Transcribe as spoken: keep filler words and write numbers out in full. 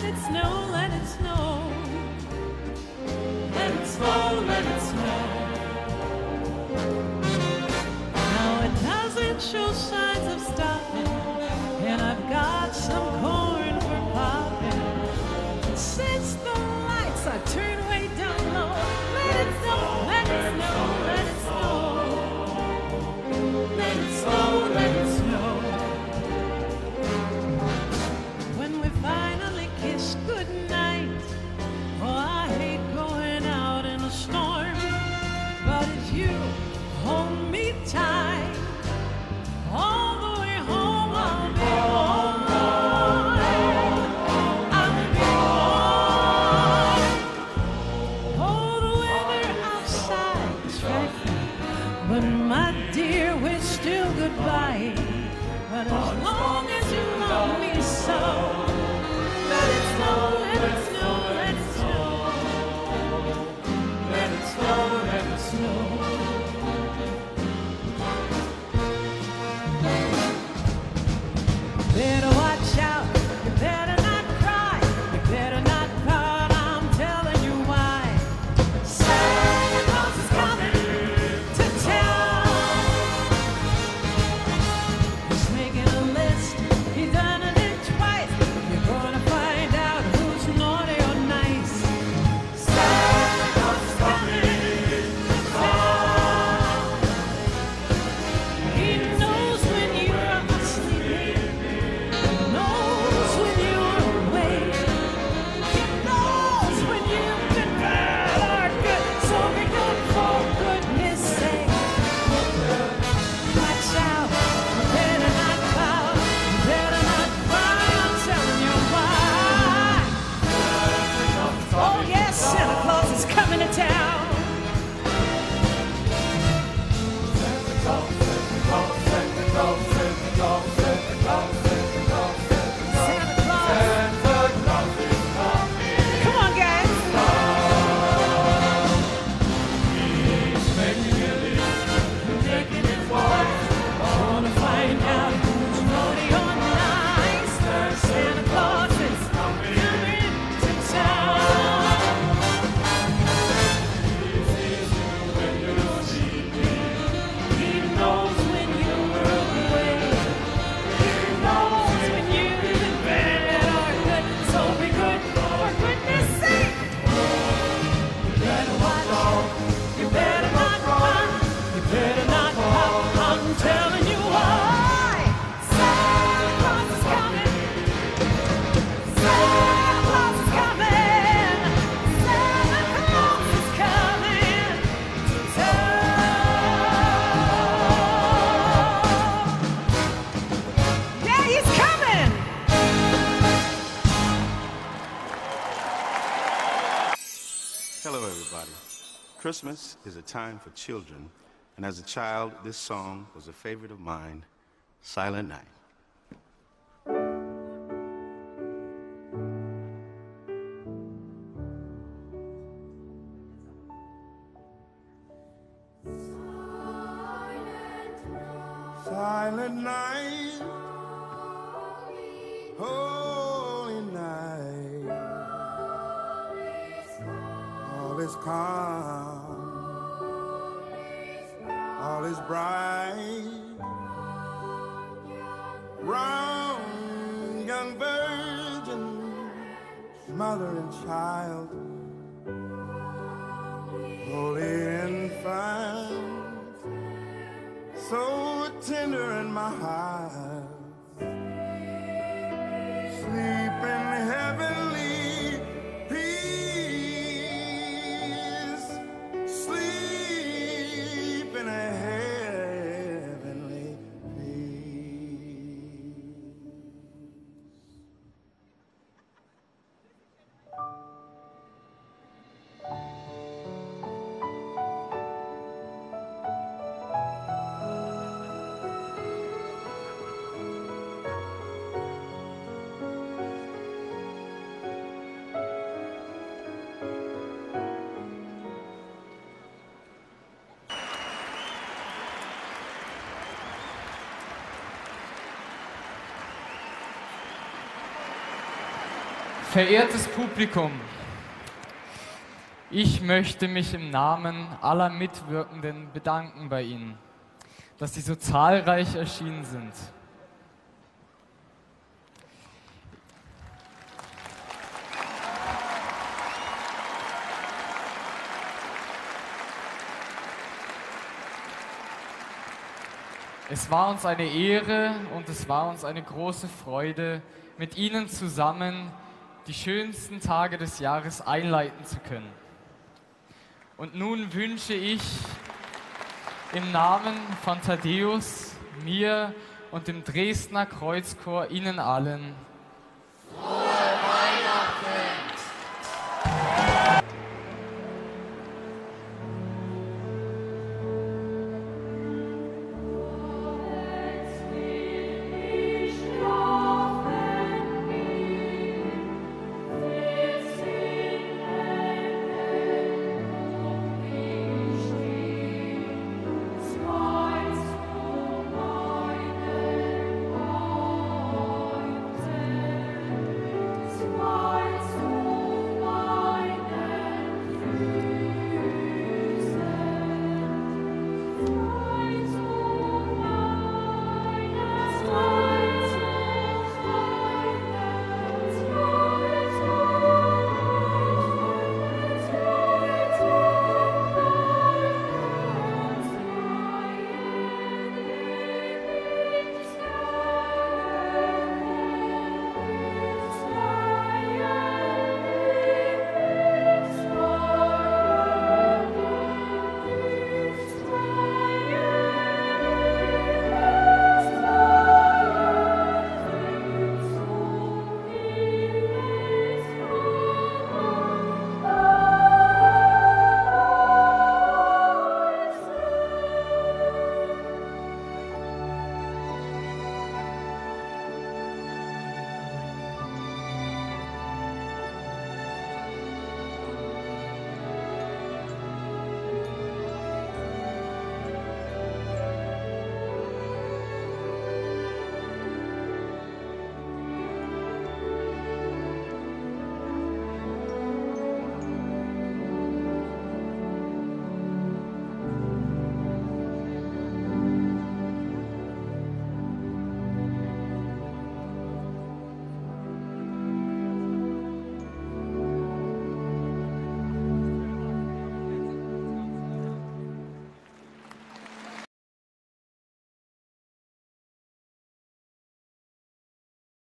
it snow, let it snow. Let it snow, let it snow. Now it doesn't show signs of stopping, and I've got some corn for popping. Since the lights are turned way down low, let it snow, let it snow, let it snow. Let it snow, let it snow. When we finally kiss goodnight, oh, I hate going out in a storm, but if you hold me tight, all the way home I'll be warm. I'll be warm. Oh, the weather outside is frightful, but my dear, we're still goodbye. But as long as you love me so, let it snow, let it snow, let it snow. Let it snow, let it snow. Better watch out, you better not cry, you better not pout, I'm telling you why. Santa Claus is coming to town. He's making a list, he's done it twice. You're gonna find out who's naughty or nice. Santa Claus is coming to town. He knows when you're asleep, he knows when you're awake, he knows when you've been bad or good. So be good for goodness sake. Watch out, you better not pout, you better not cry, I'm telling you why. Oh yes, Santa Claus is coming to town. Santa Claus. Come on, guys. Making it work. Gonna find out who's naughty or nice. Santa Claus is coming to town. He knows when you're away. He knows when you've been bad or good. So be good for goodness sake. You better watch. You better not run. You better not pout. I'm telling you why. Santa Claus is coming. Santa Claus is coming. Santa Claus is coming to town. Yeah, he's coming. Hello, everybody. Christmas is a time for children, and as a child, this song was a favorite of mine, Silent Night. Silent night, holy night, all is calm, all is bright, round young virgin, mother and child, holy infant, so tender in my heart, sleep in heavenly peace, sleep in a heavenly peace. Verehrtes Publikum, ich möchte mich im Namen aller Mitwirkenden bedanken bei Ihnen, dass Sie so zahlreich erschienen sind. Es war uns eine Ehre und es war uns eine große Freude, mit Ihnen zusammen die schönsten Tage des Jahres einleiten zu können. Und nun wünsche ich im Namen von Thaddäus, mir und dem Dresdner Kreuzchor Ihnen allen